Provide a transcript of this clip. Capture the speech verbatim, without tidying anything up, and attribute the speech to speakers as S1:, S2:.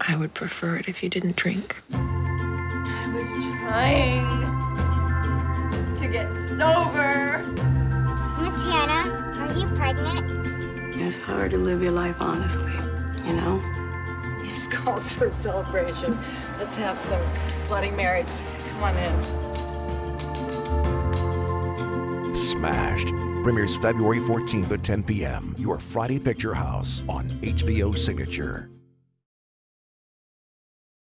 S1: I would prefer it if you didn't drink.
S2: I was trying to get sober.
S3: Miss Hannah, are you pregnant?
S1: It's hard to live your life honestly, you know?
S2: This calls for a celebration. Let's have some Bloody Marys. Come on in.
S4: Smashed premieres February fourteenth at ten p.m. Your Friday Picture House on H B O Signature.